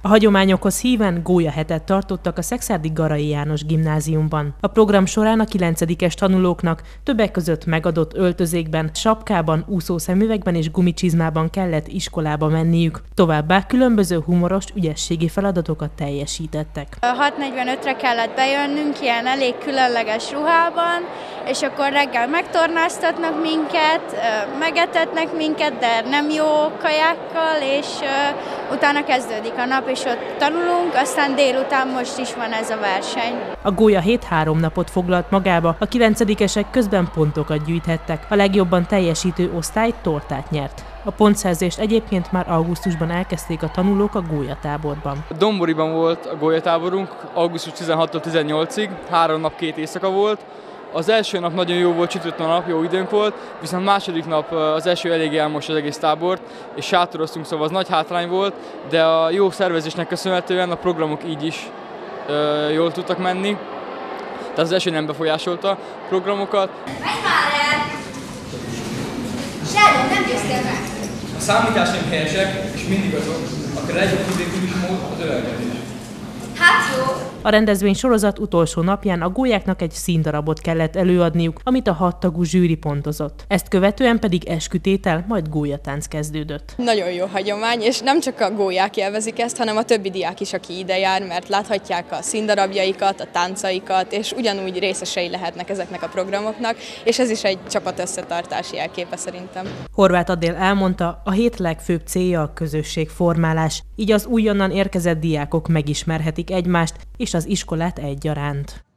A hagyományokhoz híven gólyahetet tartottak a szekszárdi Garai János Gimnáziumban. A program során a 9-es tanulóknak többek között megadott öltözékben, sapkában, úszószemüvegben és gumicsizmában kellett iskolába menniük. Továbbá különböző humoros, ügyességi feladatokat teljesítettek. 6:45-re kellett bejönnünk ilyen elég különleges ruhában, és akkor reggel megtornáztatnak minket, megetetnek minket, de nem jó kajákkal, és utána kezdődik a nap, és ott tanulunk, aztán délután most is van ez a verseny. A gólya hét 3 napot foglalt magába, a 9-esek közben pontokat gyűjthettek. A legjobban teljesítő osztály tortát nyert. A pontszerzést egyébként már augusztusban elkezdték a tanulók a gólyatáborban. Domboriban volt a gólyatáborunk, augusztus 16-tól 18-ig, 3 nap 2 éjszaka volt. Az első nap nagyon jó volt, csütörtön a nap, jó időnk volt, viszont második nap az eső eléggé elmost az egész tábort, és sátoroztunk, szóval az nagy hátrány volt, de a jó szervezésnek köszönhetően a programok így is jól tudtak menni, tehát az eső nem befolyásolta a programokat. Sheldon, nem győztél meg! A számításaink helyesek, és mindig azok, akkor legjobb tudékülés mód az ölelgetés. Hát jó! A rendezvény sorozat utolsó napján a gólyáknak egy színdarabot kellett előadniuk, amit a 6 tagú zsűri pontozott. Ezt követően pedig eskütétel, majd gólyatánc kezdődött. Nagyon jó hagyomány, és nem csak a gólyák élvezik ezt, hanem a többi diák is, aki ide jár, mert láthatják a színdarabjaikat, a táncaikat, és ugyanúgy részesei lehetnek ezeknek a programoknak, és ez is egy csapat összetartási jelképe szerintem. Horváth Adél elmondta, a hét legfőbb célja a közösségformálás, így az újonnan érkezett diákok megismerhetik egymást és az iskolát egyaránt.